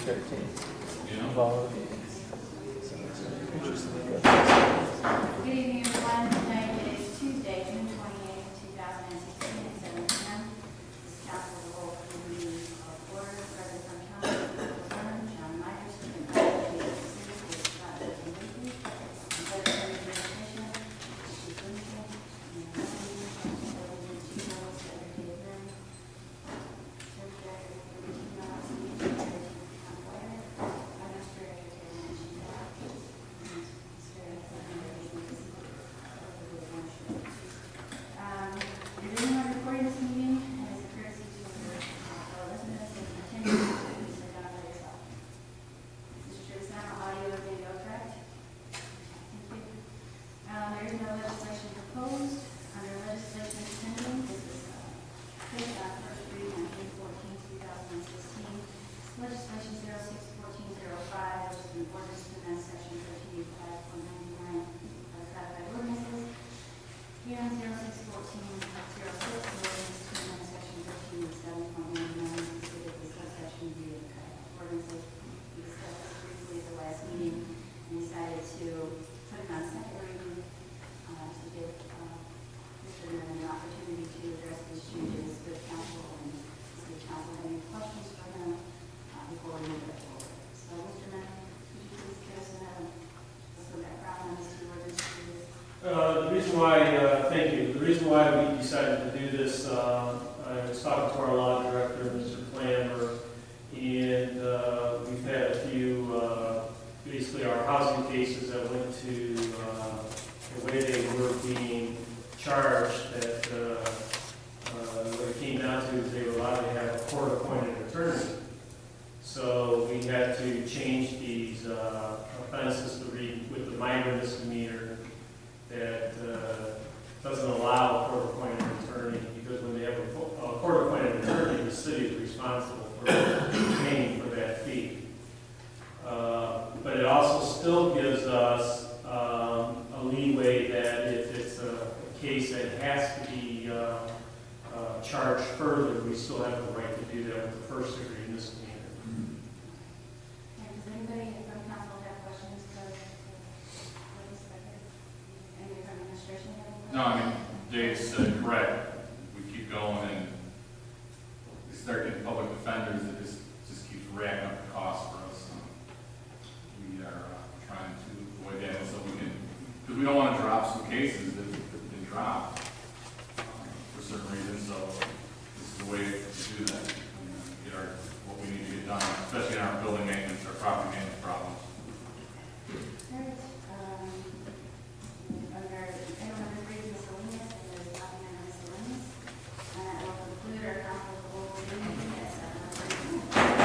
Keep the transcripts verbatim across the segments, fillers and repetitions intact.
thirteenth. Yeah. Follow the meetings. So it's interesting. Good evening, everyone. Tonight is Tuesday, June twenty-eighth, two thousand sixteen, at seven p m This council will hold a meeting of order. President from Council, John Myers, and I will be the city with Scott Lindsay, and Secretary of Administration, Chief Winston, and the Chief Notes, Secretary of Room, Secretary of Latino, Secretary of Employer, Finance Director, and Chief Um, Is anyone recording this meeting as a courtesy to your fellow residents and attendants? Please sit down by yourself. Mister Chair, sound, audio, and video correct? Thank you. Um, there is no legislation proposed. Under legislation pending, this is uh, placed on first reading on June fourteenth, two thousand sixteen. Legislation zero six fourteen zero five, which is an ordinance to amend section thirteen eighty-five point ninety-nine of the Codified Ordinances. Here on zero six fourteen zero six, ordinance to amend section thirteen eighty-seven point ninety-nine, considered the subsection B of the Codified Ordinances. We discussed this briefly at the last meeting and decided to put it on second reading uh, to give uh, Mister Newman an opportunity to address these changes with council and see if council have any questions for him uh, before we move it forward. So, Mister Newman, could you please give us a little background on these two ordinances? Uh, the reason why, uh, thank you, the reason why we decided to do this, uh, I was talking to our law director, Mister Clammer, and uh, we've had a few, uh, basically our housing cases that went to uh, the way they were being charged, that uh, uh, what it came down to is they were allowed to have a court-appointed attorney. So we had to change these uh, offenses to read with the minor misdemeanor that uh, doesn't allow a court-appointed attorney, because when they have a, a court-appointed attorney, the city is responsible for paying for that fee. Uh, but it also still gives us um, a leeway that if it's a, a case that has to be uh, uh, charged further, we still have the right to do that with the first degree misdemeanor. Does anybody from council have questions for this record? Anybody from administration have any questions? No, I mean, Dave's uh, correct. We keep going and we start getting public defenders that just, just keeps racking up the cost for us. Um, we are uh, trying to avoid that so we can, because we don't want to drop some cases that have been dropped um, for certain reasons. So this is the way to do that. And, uh, get our, what we need to get done, especially in our building maintenance, our property maintenance problems. All right. Um, under item number three, miscellaneous, and there's nothing under miscellaneous. And that will conclude our council of local meeting at seven thirty.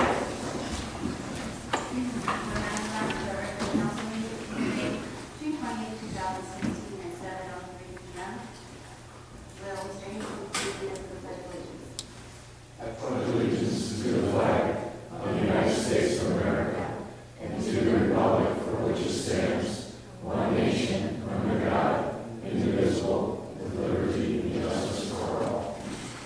We're now on to our regular council meeting, June twenty-eighth, two thousand sixteen, at seven oh three p m Will we stand for the pledge of allegiance? I pledge allegiance to the flag of the United States of America and to the republic for which it stands, one nation, under God, indivisible, with liberty and justice for all.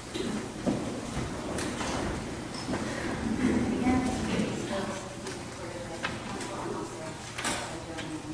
Again, this is still recorded by the council and also by Joe.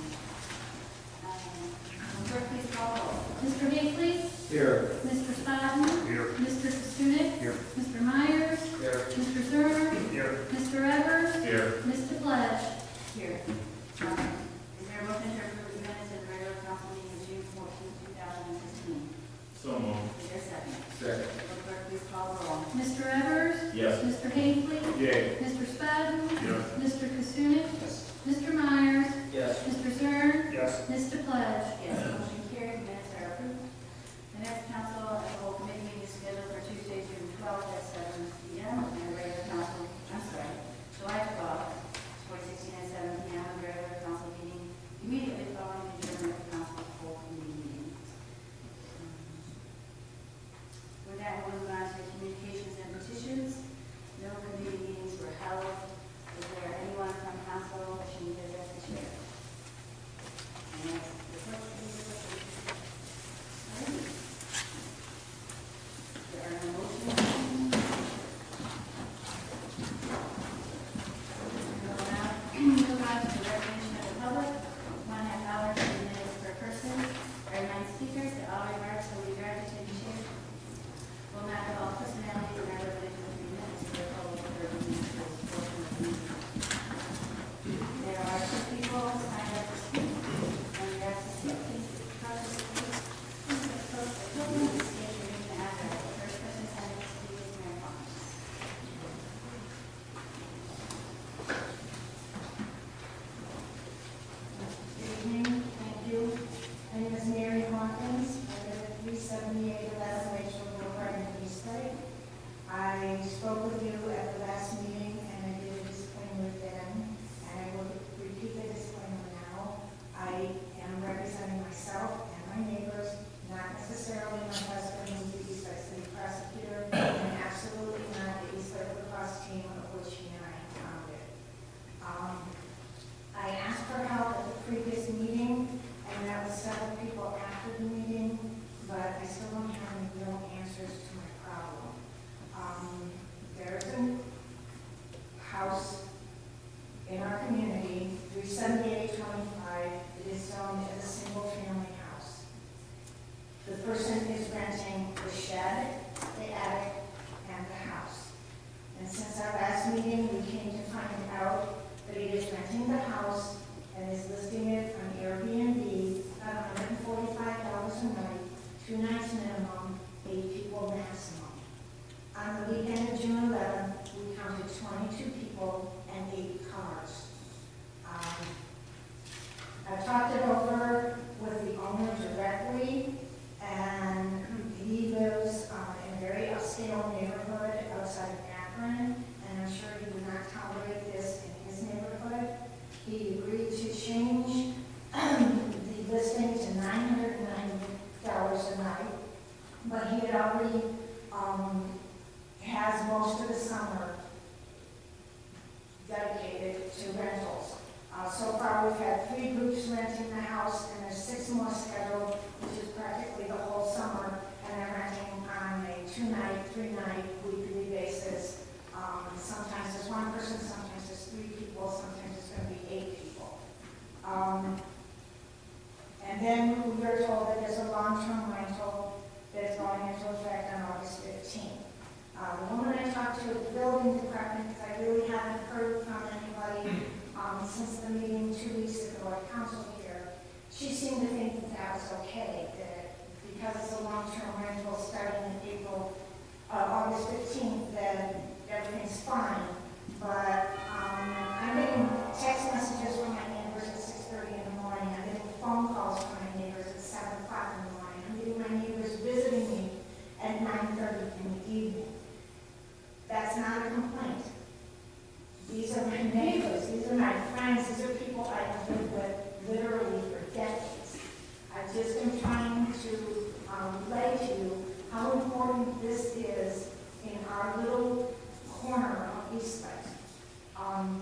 Um, Clerk, please call roll. Mister Eastlake? Here. Mister Spadden? Here. Mister Kustunik? Here. Mister Myers? Here. Mister Zerner? Here. Mister Evers? Here. Mister Pledge? Here. Um, Is there a motion to approve the minutes of the regular council meeting of June fourteenth, two thousand sixteen? So moved. Is there a second? Second. Will clerk please call roll? Mister Evers? Yes. Mister Haefley? Yay. Mister Spadden? Yes. Mister Kustunik? Yes. Mister Myers? Yes. Mister Zern? Yes. Mister Pledge? Yes. Motion carried. Minutes are approved. The next council as a whole committee meeting is scheduled for Tuesday, June twelfth at seven p m And the regular council, I'm sorry, July twelfth, twenty sixteen at seven p m And the regular council meeting immediately following the adjournment of the council whole committee meeting. Um, With that, we'll move on to communications and petitions. No committee meetings were held. Is there anyone from council wishing to address the chair? And the clerk, please. shed, the attic, and the house. And since our last meeting, we came to find out that he is renting the house and is listing it on Airbnb at one hundred forty-five dollars a night, two nights minimum, eight people maximum. On the weekend of June eleventh, we counted twenty-two people and eight cars. Um, I talked it over with the owner directly, and he lives uh, in a very upscale neighborhood outside of Akron, and I'm sure he would not tolerate this in his neighborhood. He agreed to change the listing to nine hundred ninety dollars a night, but he had already um, has most of the summer dedicated to rentals. Uh, so far, we've had three groups renting the house, and there's six more scheduled, which is practically the whole summer, and they're renting on a two-night, three-night, weekly basis. Um, sometimes there's one person, sometimes there's three people, sometimes it's going to be eight people. Um, and then we were told that there's a long-term rental that's going into effect on August fifteenth. Uh, the woman I talked to at the building department, because I really haven't heard from anybody um, since the meeting two weeks ago at council here, she seemed to think that that was okay, that because it's a long-term rental starting in April, uh, August fifteenth, that everything's fine. But um, I'm getting text messages from my neighbors at six thirty in the morning. I'm getting phone calls from my neighbors at seven o'clock in the morning. I'm getting my neighbors visiting me at nine thirty in the evening. That's not a complaint. These are my neighbors. These are my friends. These are people I have lived with literally for decades. I just am trying to um, relay to you how important this is in our little corner of Eastlake. Um,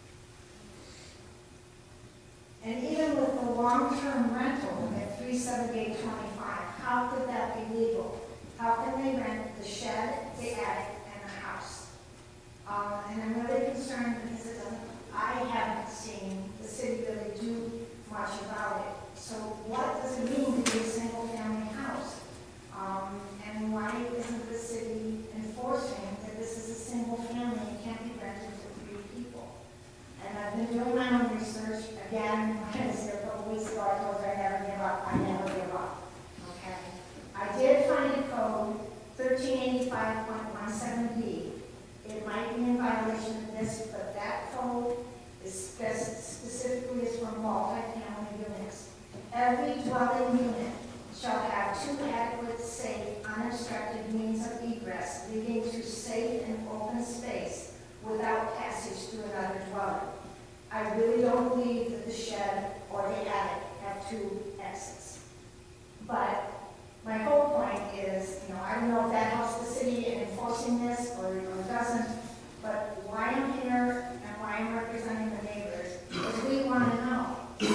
and even with the long-term rental at three seventy-eight twenty-five, how could that be legal? How can they rent the shed, the attic, and the house? Um, and I'm really concerned because it doesn't, I haven't seen the city really do much about it. So what does it mean to be a single-family house? Um, and why isn't the city enforcing that this is a single family and can't be rented to three people? And I've been doing my own research. Again, when I was here a couple weeks ago, I told you I never give up. I never give up. Okay. I did find a code, thirteen eighty-five point one seven B. It might be in violation of this, but that code is spec specifically is for multi-family units. Every dwelling unit shall have two adequate, safe, unobstructed means of egress leading to safe and open space without passage through another dwelling. I really don't believe that the shed or the attic have two exits. But my whole point is, you know, I don't know if that helps the city in enforcing this or, or doesn't, but why I'm here and why I'm representing the neighbors is we want to know,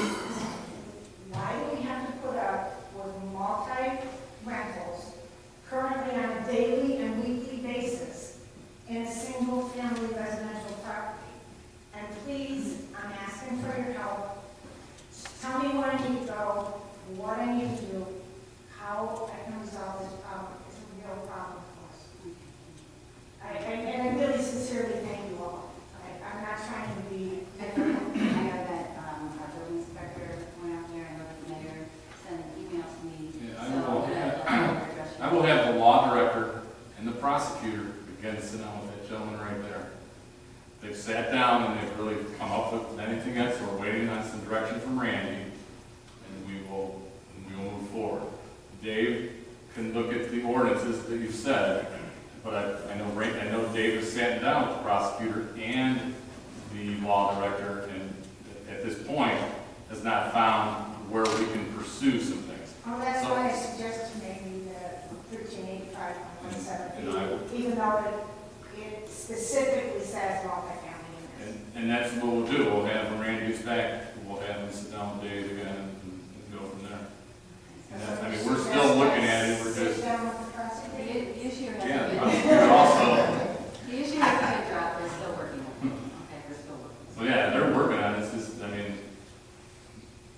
why do we have to put up with multi-rentals currently on a daily and weekly basis in a single-family residential property? And please, I'm asking for your help. Tell me where I need to go, what I need to do, how I can resolve this problem. It's a real problem for us. I, I, and I really sincerely thank you all. I, I'm not trying to be. I know that um, our building inspector went out there and the mayor sent an email to me. Yeah, I So, will, uh, I will have the law director and the prosecutor again sit down with that gentleman right there. They've sat down and they've really come up with anything else. So we're waiting on some direction from Randy, and we will we will move forward. Dave can look at the ordinances that you've said, but I, I know I know Dave has sat down with the prosecutor and the law director, and at this point has not found where we can pursue some things. Oh, that's So- why I suggested maybe the thirteen eighty-five point one seven And I- B, even though it, it specifically says multifamily units. And, and that's what we'll do. We'll have, when Randy gets back, we'll have him sit down with Dave again and, and go from there. And that's, I mean, we're still looking at it, we're just, Sit down with the The prosecutor. the issue has yeah, the been, prosecutor also, the issue has been dropped, they're still working on it. Okay, they're still working. so yeah, they're working on it. It's just, I mean,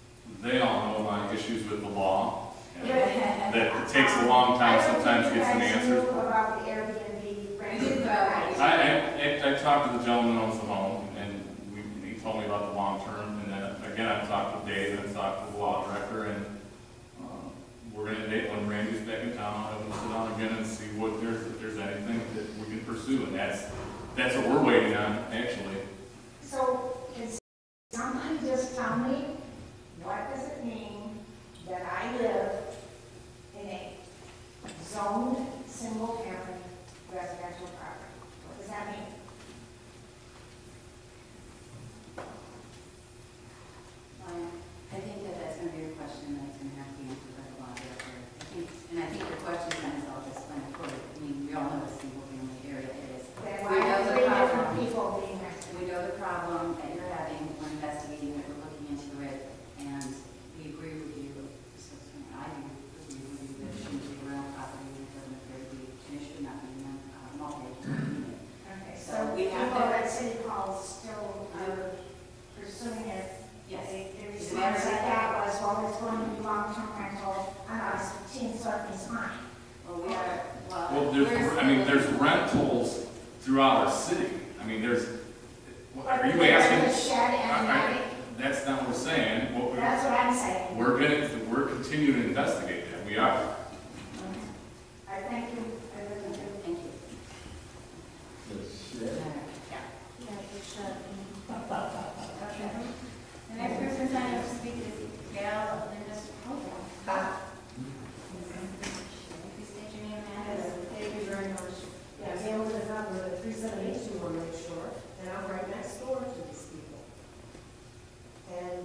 they all know my issues with the law. and That it takes a long time sometimes to get some just tell me, what does it mean that I live in a zoned, single-family residential property? What does that mean? Um, I think that that's going to be a question that's going to have to be answered by the law director. I think, and I think the question kind of self-explanatory. I mean, we all know what a single-family area is. Then We why know are the three problem. different people being mentioned? We know the problem that you're having, we're investigating it, we're looking into it, and we agree with you. So, I do agree with you that it shouldn't be around property, and it doesn't appear to be, and it should not be uh, multi-unit. Okay, So so we have people to- at City Hall still are pursuing it. Yes. The the As a matter response of I fact- got was, well, it's going to be long-term rental, and I was, teen something's fine. Well, we are, well. Well, we're there's, I mean, still- there's rentals throughout our city. I mean, there's, are you The asking? shed and the I- I- attic, That's not what we're saying. What we're, that's what I'm saying. we're gonna, we're continuing to investigate that. We are. I thank you, I really do. Thank you. The next person signed up to speak is Gail Linda Hogan. Please state your name and address. Thank you very much. Yeah, Gail is up with a three seventy-two on Lake Shore, and I'm right next door to these people. And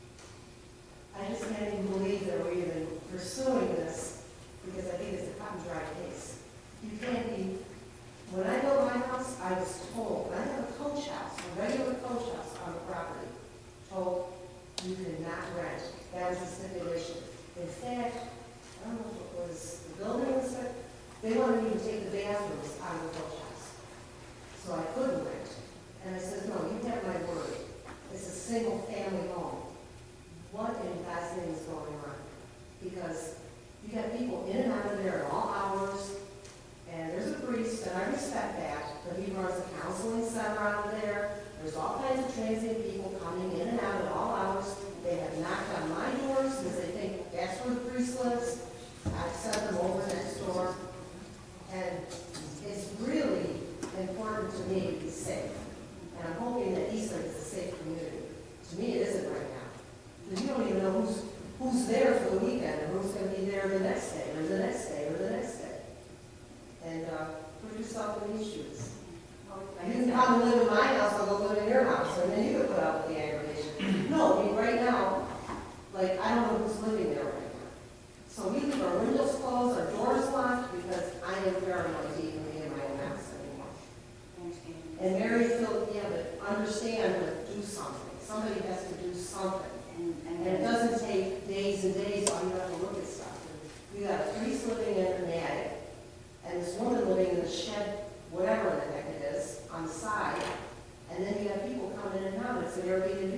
I just can't even believe that we're even pursuing this, because I think it's a cut and dry case. You can't be, when I built my house, I was told, when I have a coach house, a regular coach house on the property, told you cannot rent. That was the stipulation. In fact, I don't know if it was the building inspector, they wanted me to take the bathrooms out of the coach house. So I couldn't rent. And I said, no, you have my word. It's a single family home. What in God's name is going on? Because you got people in and out of there at all hours, and there's a priest, and I respect that, but he runs a counseling center out of there. There's all kinds of transient people coming in and out at all hours. They have knocked on my doors because they think that's where the priest lives. I've sent them over next door. And it's really important to me to be safe. And I'm hoping that Eastlake is a safe community. To me, it isn't right now. Because you don't even know who's, who's there for the weekend and who's going to be there the next day or the next day or the next day. And uh, put yourself in these shoes. You can come and live in my house, I'll go live in your house, and then you can put up with the aggravation. No, I mean, right now, like, I don't know who's living there right now. So we leave our windows closed, our doors locked, because I am paranoid to even be in my own house anymore. I understand. And Mary feel, yeah, but understand, but do something. Somebody has to do something. And, And and it doesn't take days and days, all you have to look at stuff. And you got a priest living in an attic, and this woman living in the shed, whatever the heck it is, on the side, and then you have people coming in and out, it's an Airbnb.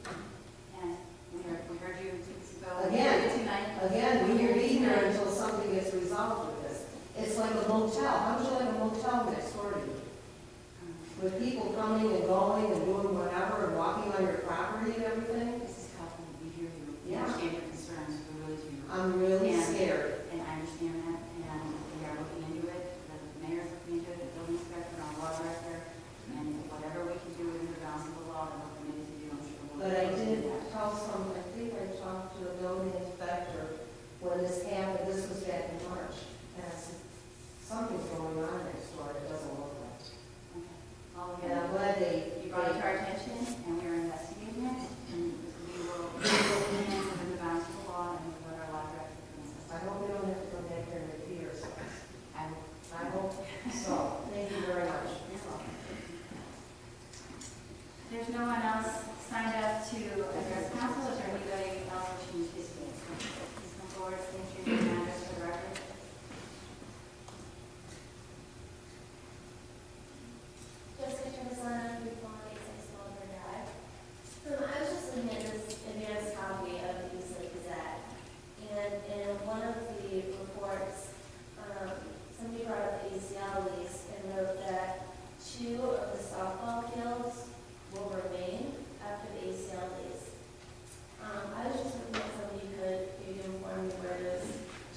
And we heard, we heard you two weeks ago. Again, Tonight. Again, we will be here until something gets resolved with this. It's like a motel. How would you like a motel next door to you? With people coming and going and doing whatever and walking on your property and everything? Missus Kaufman, we hear you. We Yeah. understand your concerns, we really do. I'm really And- scared. And I understand that, and we are looking into it, the mayor's looking into it, the building inspector, our law director, and whatever we can do within the bounds of the law that we're committed to do, I'm sure we'll. But I we'll do did that. tell some, I think I talked to the building inspector when this happened, this was back in March. And I said, something's going on next door, it doesn't look right. Okay. Well, And I'm again, glad they, you brought it to our attention, and we are investigating it, and we will, we will remain within the bounds of the law and what our law director permits us. I hope we don't have to come back here and repeat ourselves. I will. I hope so. Thank you very much. You're welcome. There's no one else signed up to address council. Is there anybody else wishing to speak? Please come forward, state your name and address for the record. Jessica Trevisan, three four eight six Wilbur Drive. Um, I was just looking at this advanced copy of the Eastlake Gazette, and in one of the reports, um, somebody brought up the A C L lease and wrote that two of the softball fields will remain after the A C L lease. Um, I was just looking at somebody who could maybe inform me where those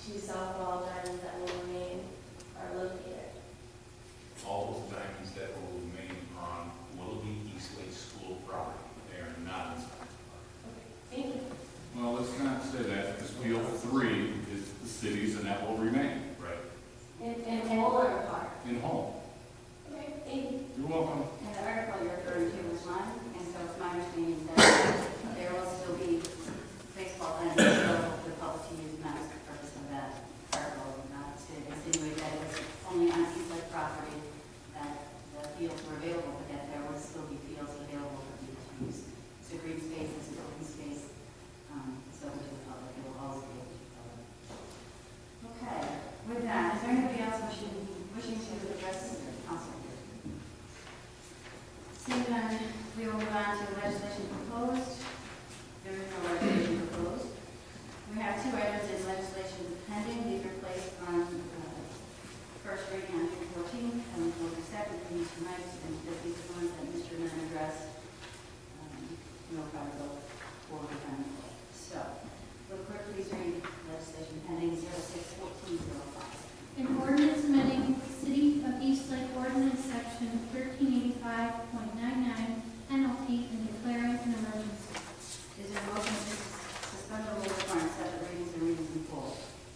no probably go forward with them. So, will the clerk please read legislation pending zero six fourteen zero five? An ordinance amending City of Eastlake Ordinance Section thirteen eighty-five point nine nine penalty and declaring an emergency. Is there a motion to suspend the rules requiring separate readings and readings in full?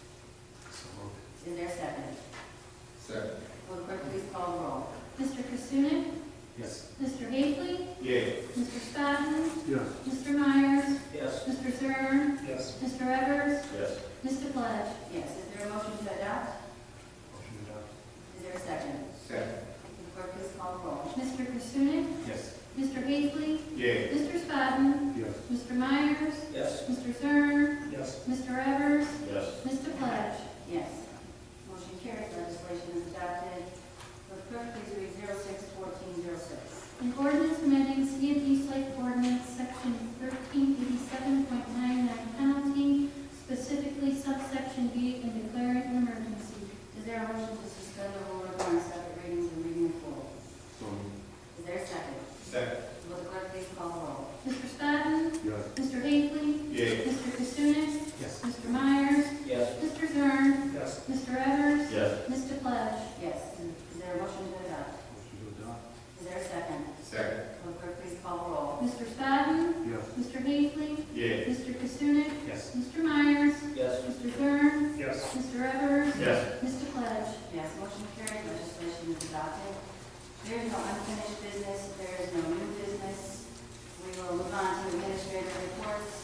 So moved. Is there a second? Second. Will the clerk please call the roll? Mister Kustunik? Yes. Mister Haefley? Yay. Mister Spadden? Yes. Mister Myers? Yes. Mister Zern? Yes. Mister Evers? Yes. Mister Pledge? Yes. Is there a motion to adopt? Motion to adopt. Is there a second? Second. Will the clerk please call the roll? Mister Kustunik? Yes. Mister Haefley? Yay. Mister Spadden? Yes. Mister Myers? Yes. Mister Zern? Yes. Mister Evers? Yes. Mister Pledge? Yes. Motion carries. Legislation is adopted. Will the clerk please read zero six fourteen zero six? An ordinance amending City of Eastlake Ordinance Section thirteen eighty-seven point nine nine penalty, specifically subsection B, and declaring an emergency. Is there a motion to suspend the rule requiring separate readings and reading in full? So moved. Is there a second? Second. Will the clerk please call the roll? Mister Spadden? Yes. Mister Haefley? Yay. Mister Kustunik? Yes. Mister Myers? Yes. Mister Zern? Yes. Mister Evers? Yes. Mister Pledge? Yes. Is there a motion to adopt? Motion to adopt. Is there a second? Second. Will the clerk please call the roll? Mister Spadden? Yes. Mister Haefley? Yay. Mister Kustunik? Yes. Mister Myers? Yes. Mister Zern? Yes. Mister Evers? Yes. Mister Pledge? Yes, motion carried, legislation is adopted. There is no unfinished business, there is no new business. We will move on to administrative reports.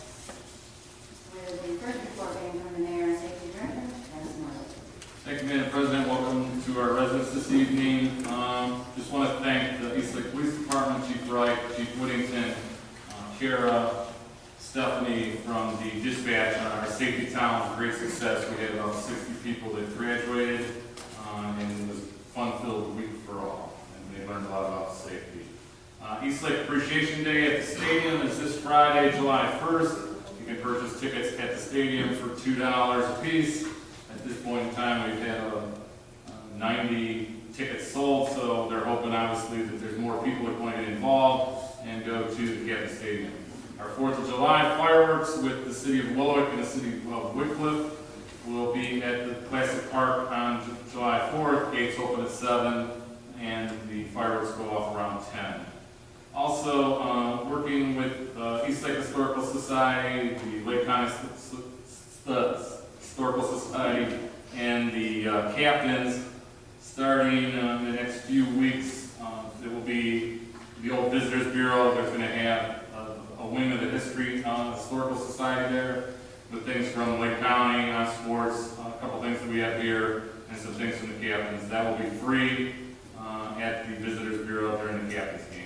With the first report being from the mayor and safety director, Dennis Murray. Thank you, Madam President. Welcome to our residents this evening. Um, just want to thank the Eastlake Police Department, Chief Wright, Chief Whittington, uh, Kara, Stephanie from the dispatch on our safety town. Great success. We had about sixty people that graduated, uh, and it was a fun-filled week for all, and they learned a lot about safety. Uh, Eastlake Appreciation Day at the stadium is this Friday, July first. You can purchase tickets at the stadium for two dollars a piece. At this point in time, we've had uh, uh, ninety tickets sold, so they're hoping obviously that there's more people that are going to get involved and go to the Captain Stadium. Our fourth of July fireworks with the city of Willowick and the city of Wickliffe will be at the Classic Park on J July fourth. Gates open at seven, and the fireworks go off around ten. Also, uh, working with uh, Eastlake Historical Society, the Lake County St St Historical Society, and the uh, captains, starting uh, in the next few weeks, uh, it will be the old Visitors Bureau. There's going to have a, a wing of the History uh, Historical Society there, with things from Lake County on sports, uh, a couple things that we have here, and some things from the captains. That will be free uh, at the Visitors Bureau during the captains games.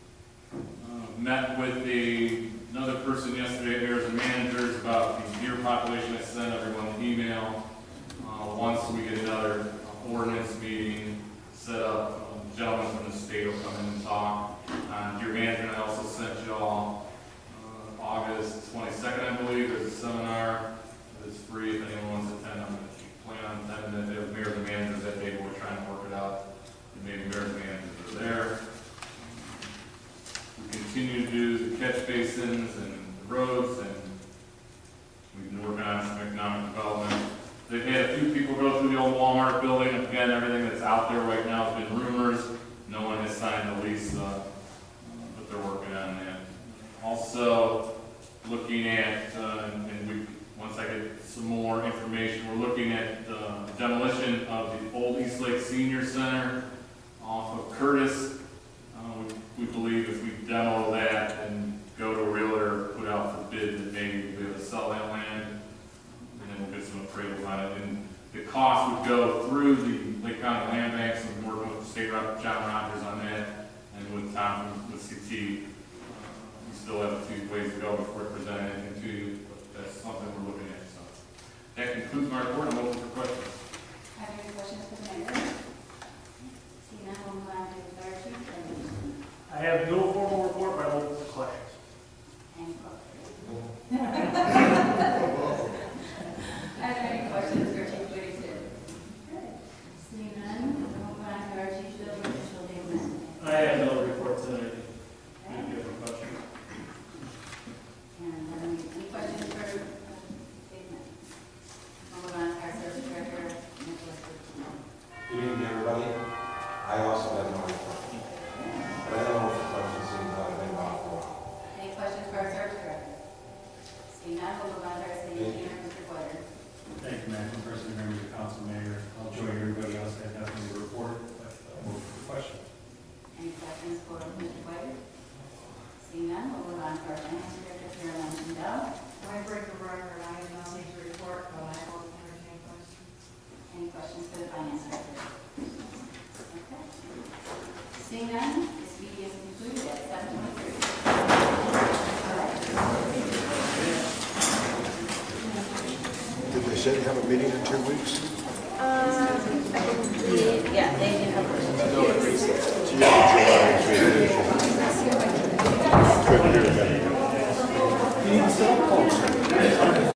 Uh, met with the, another person yesterday, mayors and managers, about the deer population. I sent everyone an email. Uh, once we get another uh, ordinance meeting set up, a gentleman from the state will come in and talk on deer management. I also sent you all uh, August twenty-second, I believe, there's a seminar that's free if anyone wants to attend. I'm going to plan on attending it. There were mayors and managers that day, but we're trying to work it out. And maybe mayors and managers are there. We continue to do the catch basins and the roads, and we've been working on some economic development. They've had a few people go through the old Walmart building. Again, everything that's out there right now has been rumors. No one has signed the lease, uh, but they're working on that. Also, looking at, uh, and we, once I get some more information, we're looking at uh, demolition of the old Eastlake Senior Center off of Curtis. Uh, we, we believe if we demo that and go to a realtor, put out for bid, that maybe council mayor. I'll join everybody else that has nothing to report, but uh, move for the question. Any questions for Mister White? Seeing none, we'll move on to our finance director, Carolyn Tindall. I break the record, I have nothing to report, but I will entertain questions. Any questions for the finance director? Okay. Seeing none, this meeting is concluded at seven twenty-three. Did they say they have a meeting in two weeks? Uh, yeah, they did have. So you have a July meeting. Couldn't hear that.